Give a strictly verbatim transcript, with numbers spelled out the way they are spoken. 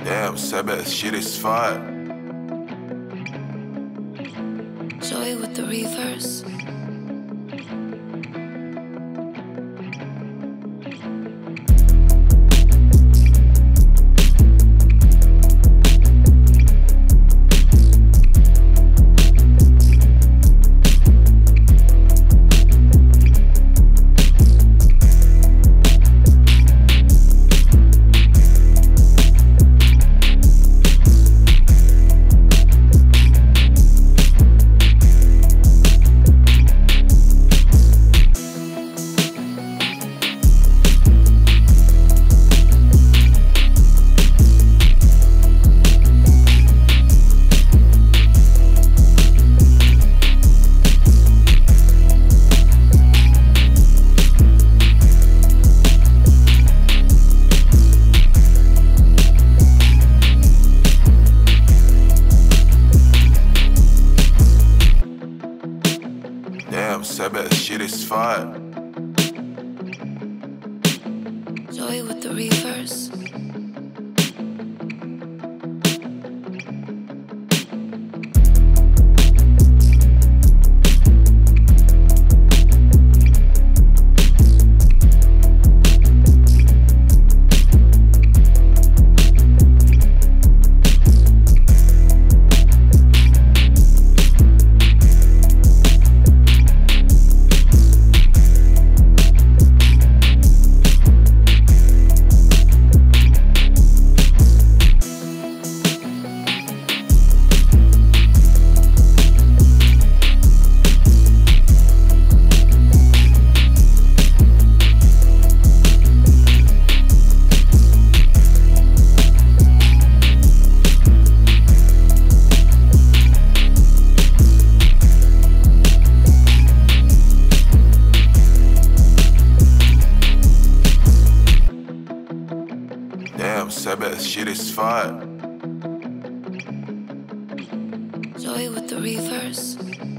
Damn, sabbath, shit is fire. Joy with the reverse. Damn, sabbath, shit is fire. Joy with the reverse. Damn, sabbath, shit is fire. Joy with the reverse.